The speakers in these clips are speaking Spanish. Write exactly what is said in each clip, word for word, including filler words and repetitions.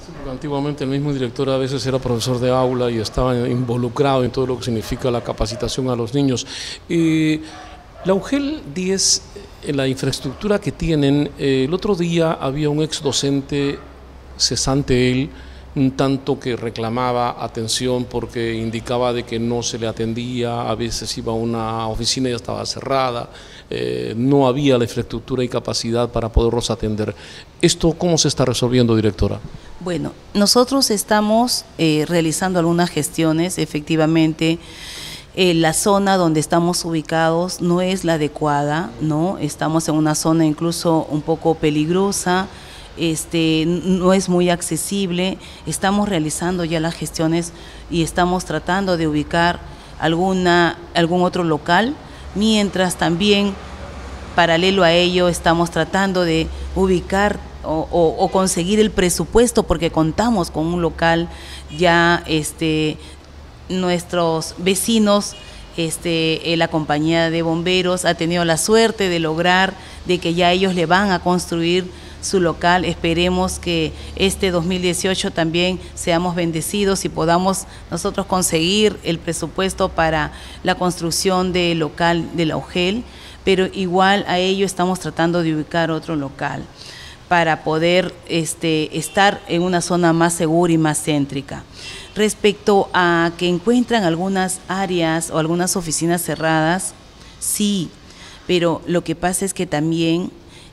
Sí, porque antiguamente el mismo director a veces era profesor de aula y estaba involucrado en todo lo que significa la capacitación a los niños. Eh, la UGEL diez, en la infraestructura que tienen, eh, el otro día había un ex docente, cesante él, un tanto que reclamaba atención porque indicaba de que no se le atendía, a veces iba a una oficina y ya estaba cerrada, eh, no había la infraestructura y capacidad para poderlos atender. ¿Esto cómo se está resolviendo, directora? Bueno, nosotros estamos eh, realizando algunas gestiones, efectivamente. Eh, la zona donde estamos ubicados no es la adecuada, ¿no? Estamos en una zona incluso un poco peligrosa, este, no es muy accesible. Estamos realizando ya las gestiones y estamos tratando de ubicar alguna, algún otro local, mientras también, paralelo a ello, estamos tratando de ubicar o, o, o conseguir el presupuesto, porque contamos con un local ya, este, nuestros vecinos, este, eh, la compañía de bomberos ha tenido la suerte de lograr de que ya ellos le van a construir su local. Esperemos que este dos mil dieciocho también seamos bendecidos y podamos nosotros conseguir el presupuesto para la construcción del local de la UGEL, pero igual a ello estamos tratando de ubicar otro local para poder este, estar en una zona más segura y más céntrica. Respecto a que encuentran algunas áreas o algunas oficinas cerradas, sí, pero lo que pasa es que también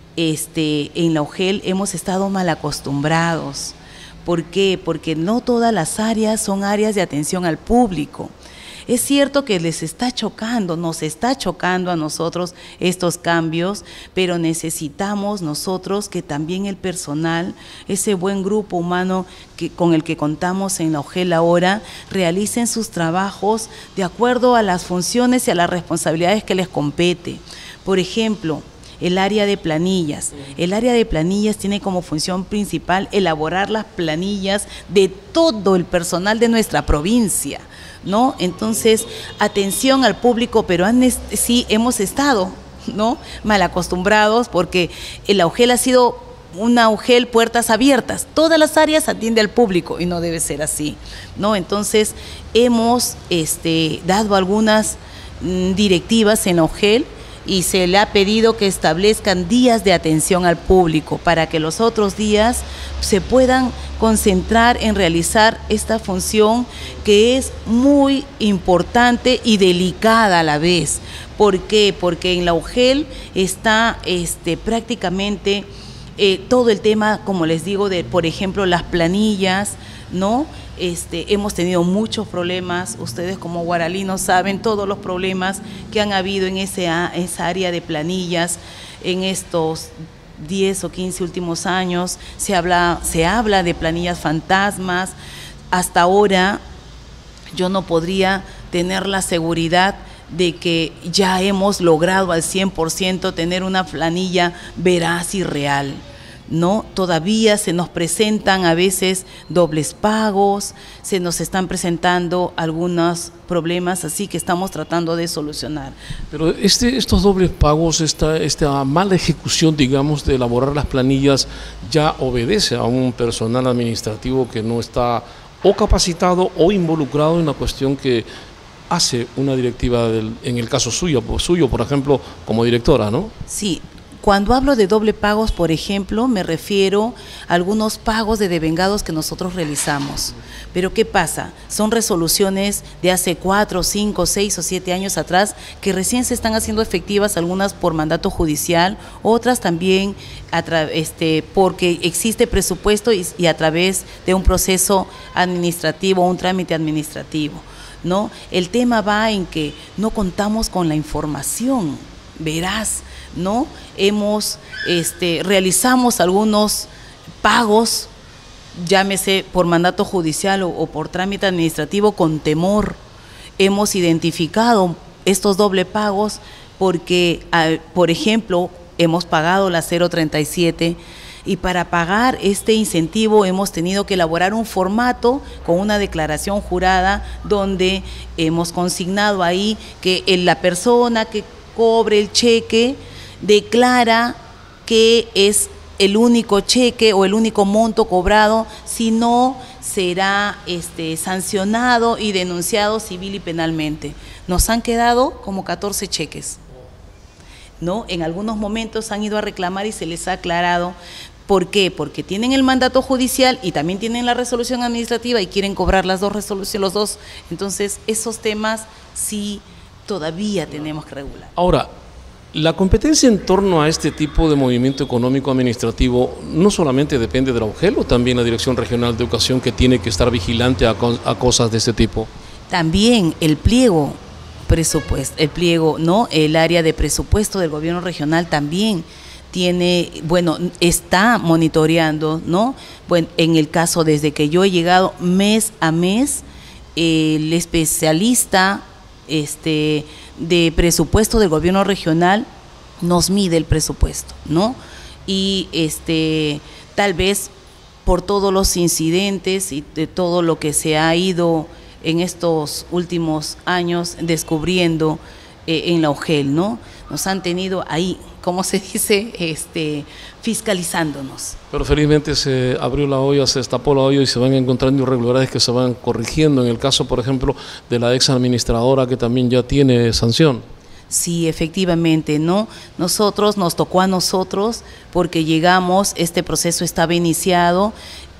este, en la UGEL hemos estado mal acostumbrados. ¿Por qué? Porque no todas las áreas son áreas de atención al público. Es cierto que les está chocando, nos está chocando a nosotros estos cambios, pero necesitamos nosotros que también el personal, ese buen grupo humano que, con el que contamos en la UGEL ahora, realicen sus trabajos de acuerdo a las funciones y a las responsabilidades que les compete. Por ejemplo, el área de planillas. El área de planillas tiene como función principal elaborar las planillas de todo el personal de nuestra provincia, ¿no? Entonces, atención al público peruano, sí hemos estado, ¿no?, mal acostumbrados, porque la UGEL ha sido una UGEL puertas abiertas, todas las áreas atiende al público y no debe ser así, ¿no? Entonces, hemos este, dado algunas mm, directivas en la UGEL y se le ha pedido que establezcan días de atención al público para que los otros días se puedan concentrar en realizar esta función que es muy importante y delicada a la vez. ¿Por qué? Porque en la UGEL está este, prácticamente eh, todo el tema, como les digo, de, por ejemplo, las planillas, ¿no? Este, hemos tenido muchos problemas, ustedes como guaralinos saben todos los problemas que han habido en ese, esa área de planillas en estos diez o quince últimos años. Se habla, se habla de planillas fantasmas. Hasta ahora yo no podría tener la seguridad de que ya hemos logrado al cien por ciento tener una planilla veraz y real, ¿no? Todavía se nos presentan a veces dobles pagos, se nos están presentando algunos problemas así que estamos tratando de solucionar. Pero este, estos dobles pagos, esta, esta mala ejecución, digamos, de elaborar las planillas, ya obedece a un personal administrativo que no está o capacitado o involucrado en la cuestión que hace una directiva, del, en el caso suyo, suyo, por ejemplo, como directora, ¿no? Sí. Cuando hablo de doble pagos, por ejemplo, me refiero a algunos pagos de devengados que nosotros realizamos. Pero ¿qué pasa? Son resoluciones de hace cuatro, cinco, seis o siete años atrás que recién se están haciendo efectivas, algunas por mandato judicial, otras también a este, porque existe presupuesto y, y a través de un proceso administrativo, un trámite administrativo, ¿no? El tema va en que no contamos con la información veraz, ¿no? Hemos, este, realizamos algunos pagos, llámese por mandato judicial o, o por trámite administrativo, con temor. Hemos identificado estos doble pagos porque, por ejemplo, hemos pagado la cero treinta y siete y para pagar este incentivo hemos tenido que elaborar un formato con una declaración jurada donde hemos consignado ahí que la persona que cobre el cheque declara que es el único cheque o el único monto cobrado, sino será este, sancionado y denunciado civil y penalmente. Nos han quedado como catorce cheques, ¿no? En algunos momentos han ido a reclamar y se les ha aclarado. ¿Por qué? Porque tienen el mandato judicial y también tienen la resolución administrativa y quieren cobrar las dos resoluciones, los dos. Entonces, esos temas sí todavía tenemos que regular. Ahora, la competencia en torno a este tipo de movimiento económico administrativo no solamente depende de la U G E L, o también la Dirección Regional de Educación, que tiene que estar vigilante a, a cosas de este tipo. También el pliego presupuesto, el pliego, ¿no? El área de presupuesto del gobierno regional también tiene, bueno, está monitoreando, ¿no? Bueno, en el caso desde que yo he llegado mes a mes, el especialista este, de presupuesto del gobierno regional nos mide el presupuesto, ¿no? Y este, tal vez por todos los incidentes y de todo lo que se ha ido en estos últimos años descubriendo eh, en la U G E L, ¿no? Nos han tenido ahí, ¿cómo se dice? Este, fiscalizándonos. Pero felizmente se abrió la olla, se destapó la olla y se van encontrando irregularidades que se van corrigiendo. En el caso, por ejemplo, de la ex administradora, que también ya tiene sanción. Sí, efectivamente, ¿no? Nosotros, nos tocó a nosotros porque llegamos, este proceso estaba iniciado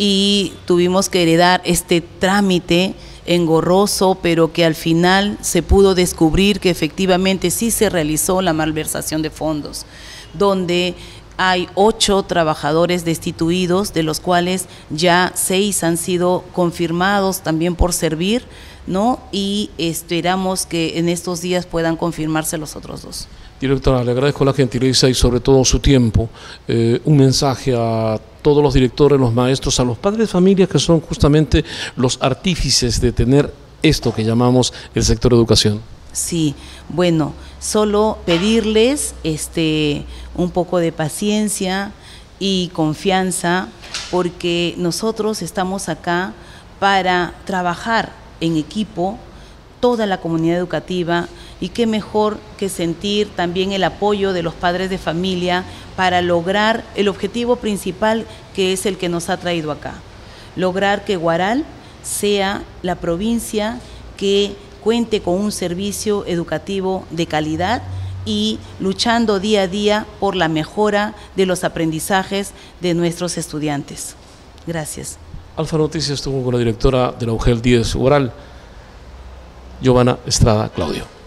y tuvimos que heredar este trámite engorroso, pero que al final se pudo descubrir que efectivamente sí se realizó la malversación de fondos, donde hay ocho trabajadores destituidos, de los cuales ya seis han sido confirmados también por servir, ¿no? Y esperamos que en estos días puedan confirmarse los otros dos. Directora, le agradezco la gentileza y sobre todo su tiempo. Eh, un mensaje a todos los directores, los maestros, a los padres de familia, que son justamente los artífices de tener esto que llamamos el sector educación. Sí, bueno, solo pedirles este, un poco de paciencia y confianza, porque nosotros estamos acá para trabajar en equipo, toda la comunidad educativa, y qué mejor que sentir también el apoyo de los padres de familia para lograr el objetivo principal, que es el que nos ha traído acá, lograr que Huaral sea la provincia que cuente con un servicio educativo de calidad y luchando día a día por la mejora de los aprendizajes de nuestros estudiantes. Gracias. Alfa Noticias estuvo con la directora de la U G E L diez Huaral, Giovanna Estrada Claudio.